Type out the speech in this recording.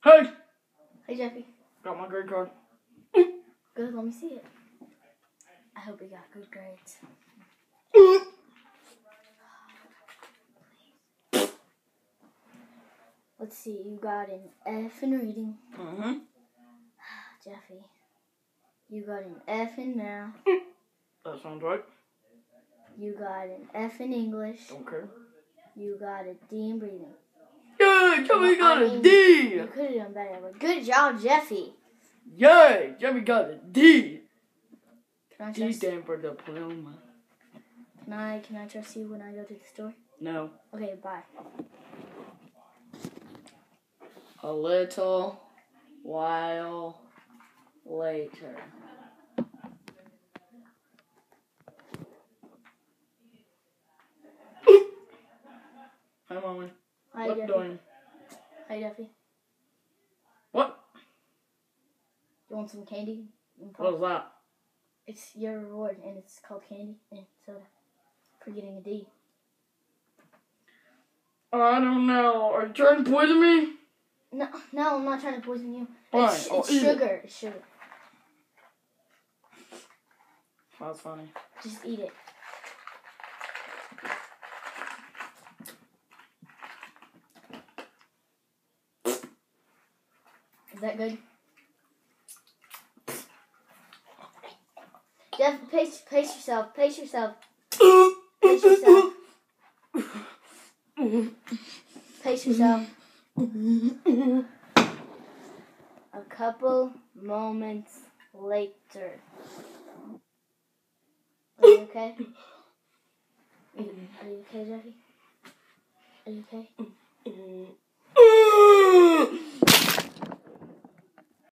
Hey! Hey, Jeffy. Got my grade card. Good, let me see it. I hope you got good grades. Let's see, you got an F in reading. Mm-hmm. Jeffy, you got an F in math. That sounds right. You got an F in English. Don't care. You got a D in breathing. Yay! Jeffy got a D! You could have done better, but good job, Jeffy. Yay! Jeffy got a D! D Can stand for diploma. I trust you when I go to the store? No. Okay, bye. A little while later. Hi, Mommy. Hi, What Jeffy. doing? Hi, Jeffy. What? You want some candy? What is that? It's your reward, and it's called candy and soda for getting a D. I don't know. Are you trying to poison me? No, I'm not trying to poison you. Fine, It's I'll eat sugar. It's sugar. That's funny. Just eat it. Is that good? Jeff, pace yourself. Pace yourself. Pace yourself. Pace yourself. A couple moments later. Are you okay? Are you okay, Jeffy? Are you okay?